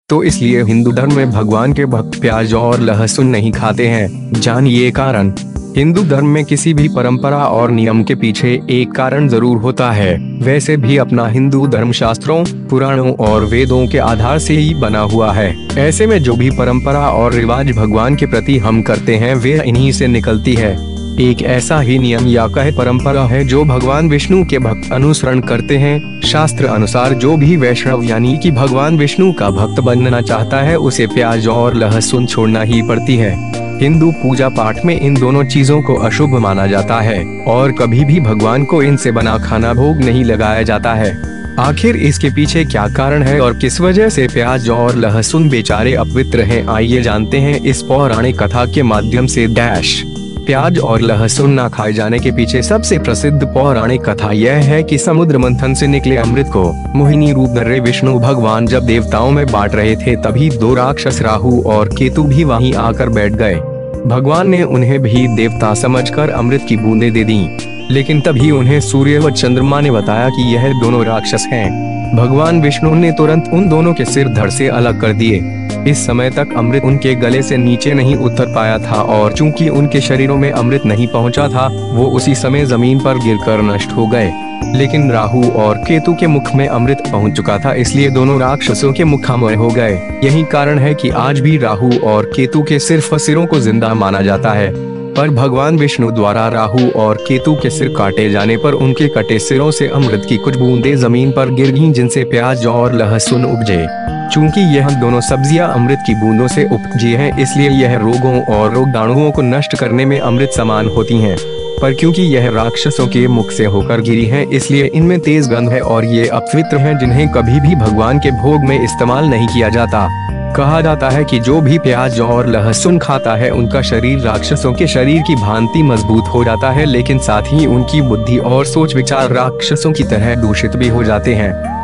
तो इसलिए हिंदू धर्म में भगवान के भक्त प्याज और लहसुन नहीं खाते हैं। जानिए कारण। हिंदू धर्म में किसी भी परंपरा और नियम के पीछे एक कारण जरूर होता है। वैसे भी अपना हिंदू धर्म शास्त्रों, पुराणों और वेदों के आधार से ही बना हुआ है। ऐसे में जो भी परंपरा और रिवाज भगवान के प्रति हम करते हैं वे इन्हीं से निकलती है। एक ऐसा ही नियम या कहे परंपरा है जो भगवान विष्णु के भक्त अनुसरण करते हैं। शास्त्र अनुसार जो भी वैष्णव यानी कि भगवान विष्णु का भक्त बनना चाहता है उसे प्याज और लहसुन छोड़ना ही पड़ती है। हिंदू पूजा पाठ में इन दोनों चीजों को अशुभ माना जाता है और कभी भी भगवान को इनसे बना खाना भोग नहीं लगाया जाता है। आखिर इसके पीछे क्या कारण है और किस वजह से प्याज और लहसुन बेचारे अपवित्र हैं, आइए जानते हैं इस पौराणिक कथा के माध्यम से। प्याज और लहसुन न खाए जाने के पीछे सबसे प्रसिद्ध पौराणिक कथा यह है कि समुद्र मंथन से निकले अमृत को मोहिनी रूप धरे विष्णु भगवान जब देवताओं में बांट रहे थे तभी दो राक्षस राहु और केतु भी वहीं आकर बैठ गए। भगवान ने उन्हें भी देवता समझकर अमृत की बूंदें दे दी, लेकिन तभी उन्हें सूर्य व चंद्रमा ने बताया कि यह दोनों राक्षस हैं। भगवान विष्णु ने तुरंत उन दोनों के सिर धड़ से अलग कर दिए। इस समय तक अमृत उनके गले से नीचे नहीं उतर पाया था और चूंकि उनके शरीरों में अमृत नहीं पहुंचा था वो उसी समय जमीन पर गिरकर नष्ट हो गए। लेकिन राहु और केतु के मुख में अमृत पहुंच चुका था, इसलिए दोनों राक्षसों के मुखामय हो गए। यही कारण है कि आज भी राहु और केतु के सिर्फ सिरों को जिंदा माना जाता है। पर भगवान विष्णु द्वारा राहु और केतु के सिर काटे जाने पर उनके कटे सिरों से अमृत की कुछ बूंदें जमीन पर गिर गईं, जिनसे प्याज और लहसुन उपजे। चूंकि यह दोनों सब्जियां अमृत की बूंदों से उपजी हैं, इसलिए यह रोगों और रोगाणुओं को नष्ट करने में अमृत समान होती हैं। पर क्योंकि यह राक्षसों के मुख से होकर गिरी हैं, इसलिए इनमें तेज गंध है और ये अपवित्र हैं, जिन्हें कभी भी भगवान के भोग में इस्तेमाल नहीं किया जाता। कहा जाता है कि जो भी प्याज और लहसुन खाता है उनका शरीर राक्षसों के शरीर की भांति मजबूत हो जाता है, लेकिन साथ ही उनकी बुद्धि और सोच विचार राक्षसों की तरह दूषित भी हो जाते हैं।